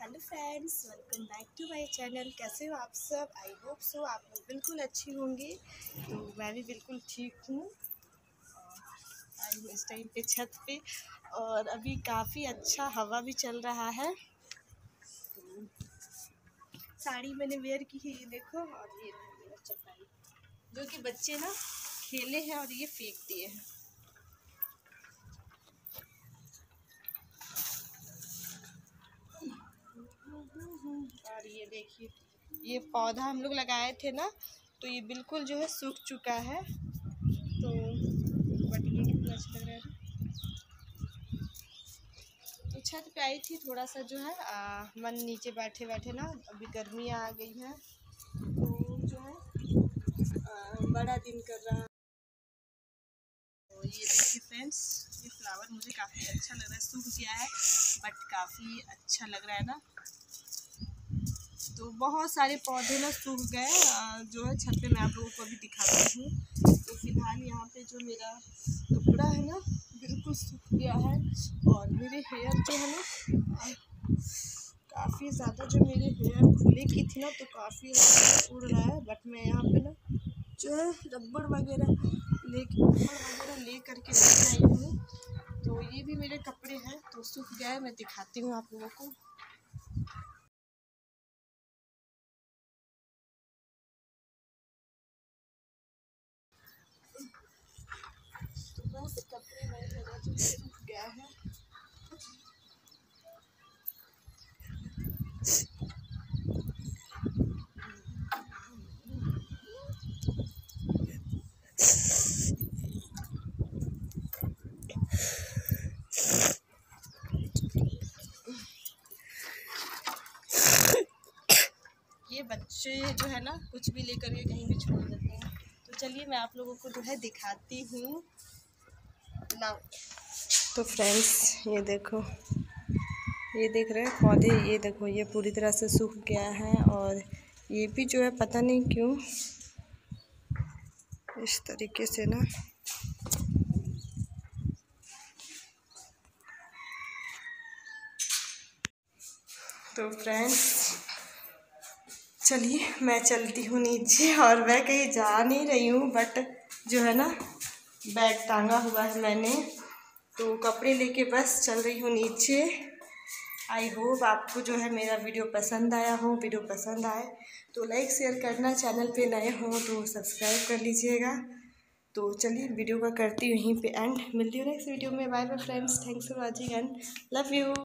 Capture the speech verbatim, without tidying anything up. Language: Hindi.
Hello friends, welcome back to my channel. कैसे हो आप सब? आई होप सो आप लोग बिल्कुल अच्छी होंगी। तो मैं भी बिल्कुल ठीक हूँ। आई हूँ इस टाइम पे छत पे और अभी काफ़ी अच्छा हवा भी चल रहा है। तो साड़ी मैंने वेयर की है, ये देखो। और ये मेरा चटाई जो कि बच्चे ना खेले हैं और ये फेंक दिए हैं। और ये देखिए, ये पौधा हम लोग लगाए थे ना, तो ये बिल्कुल जो है सूख चुका है। तो बट ये कितना अच्छा लग रहा है। तो छत पे आई थी, थोड़ा सा जो है आ, मन नीचे बैठे बैठे ना, अभी गर्मियाँ आ गई हैं तो जो है आ, बड़ा दिन कर रहा है। तो ये देखिए फ्रेंड्स, ये फ्लावर मुझे काफ़ी अच्छा लग रहा है। सूख गया है बट काफ़ी अच्छा लग रहा है ना। तो बहुत सारे पौधे ना सूख गए, जो है छत पे मैं आप लोगों को भी दिखाती हूँ। तो फिलहाल यहाँ पे जो मेरा कपड़ा है ना बिल्कुल सूख गया है। और मेरे हेयर जो है ना काफ़ी ज़्यादा, जो मेरे हेयर खुले की थी ना, तो काफ़ी उड़ रहा है। बट मैं यहाँ पे ना जो है रबड़ वगैरह ले रबड़ वगैरह ले करके लेके आई हूँ। तो ये भी मेरे कपड़े हैं, तो सूख गया है। मैं दिखाती हूँ आप लोगों को। तो बस कपड़े में मेरा जो सूख गया है। ये बच्चे जो है ना कुछ भी लेकर के कहीं भी छोड़ देते हैं। तो चलिए मैं आप लोगों को जो है दिखाती हूँ ना। तो फ्रेंड्स ये देखो, ये देख रहे हैं पौधे, ये देखो ये पूरी तरह से सूख गया है। और ये भी जो है पता नहीं क्यों इस तरीके से ना, तो फ्रेंड्स चलिए मैं चलती हूँ नीचे। और मैं कहीं जा नहीं रही हूँ, बट जो है ना बैग टांगा हुआ है मैंने, तो कपड़े लेके बस चल रही हूँ नीचे। आई होप आपको जो है मेरा वीडियो पसंद आया हो। वीडियो पसंद आए तो लाइक शेयर करना, चैनल पे नए हो तो सब्सक्राइब कर लीजिएगा। तो चलिए वीडियो का करती हूँ यहीं पे एंड। मिलती हूँ नेक्स्ट वीडियो में। Bye bye friends, thanks for watching and love you.